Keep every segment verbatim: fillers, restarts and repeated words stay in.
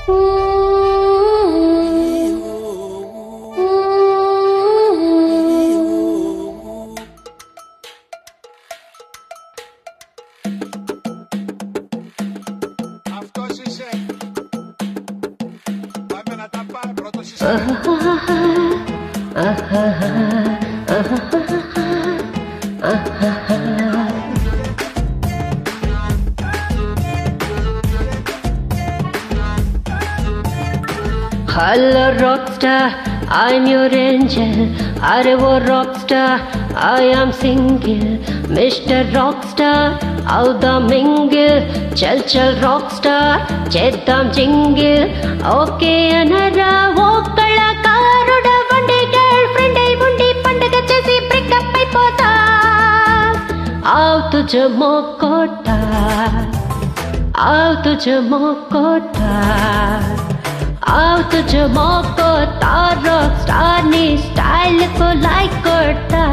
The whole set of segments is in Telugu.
Hello rockstar, I'm your angel. Arey oh rockstar, I am single. Mister Rockstar, out the mingle. Chal chal rockstar, cheddam jingle. Okay anara okala karuda vandi girlfriend ay undi pandaga chesi break up ayipota. Aau tujhe mokota, aau tujhe mokota. आओ तुझे मौको तारो स्टार नी स्टाइल को लाइक करता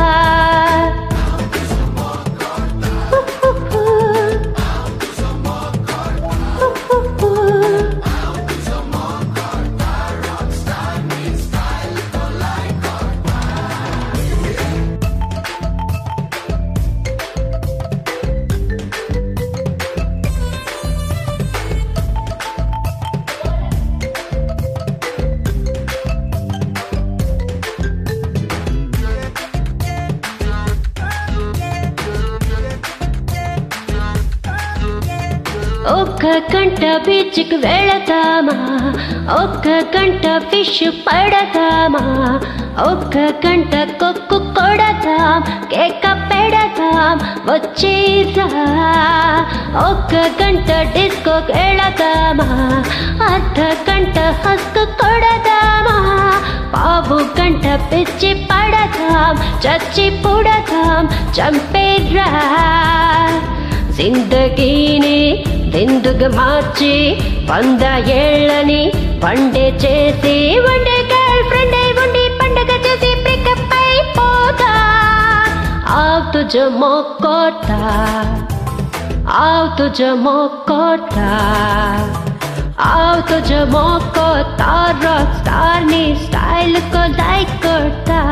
ఒక్క గంట బీచ్కి వెళదామా ఒక్క గంట ఫిష్ పడదామా ఒక్క గంట కొక్కు కొడదాం కేక పెడదాం వచ్చేరా ఒక్క గంట డిస్కోకి వెళదామా అర్ధ గంట హస్కు కొడదామా పావు గంట పిచ్చి పడదాం చచ్చి పుడదాం చంపేరా జిందగీని విందుగా మార్చి వంద ఏళ్ళని పండే చేసి వండే గర్ల్ ఫ్రెండ్ అయి ఉండి పండగ చేసి పికప్ అయిపోతా ఆవ్ తుజే మోకోతా ఆవ్ తుజే మోకోతా ఆవ్ తుజే మోకోతా రాక్ స్టార్ నీ స్టైల్ को लाइक करता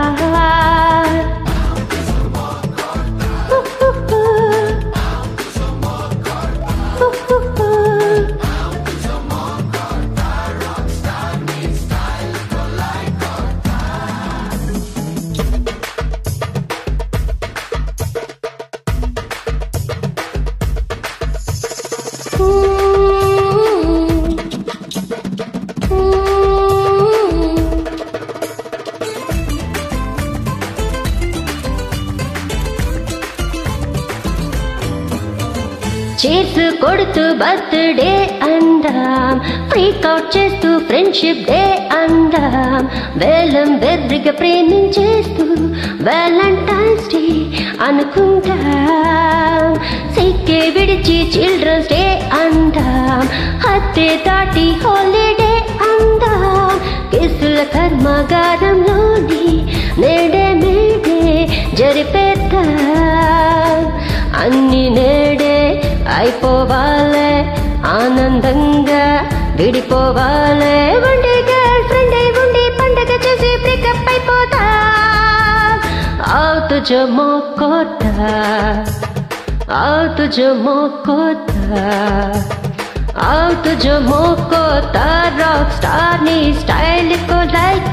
చేసు కొడుతూ బర్త్డే అందాం ఫ్రీక్ అవుట్ చేస్తూ ఫ్రెండ్షిప్ డే అందాం వేలం వెర్రిగా ప్రేమించేస్తూ వ్యాలంటైన్స్ డే అనుకుంటాం సిక్కే విడిచి చిల్డ్రన్స్ డే అందాం హత్తే దాటి హాలిడే అందాం కిసుల కర్మాగారంలోని నేడే మేడే జరిపేద్దాం అన్ని నేడే అయిపోవాలే ఆనందంగా విడిపోవాలే వండే గర్ల్ ఫ్రెండ్ అయి ఉండి పండగ చేసి బ్రేకప్ అయిపోతా ఆవ్ తుజే మోకోతా ఆవ్ తుజే మోకోతా ఆవ్ తుజే మోకోతా రాక్ స్టార్ నీ స్టైల్ को लाइक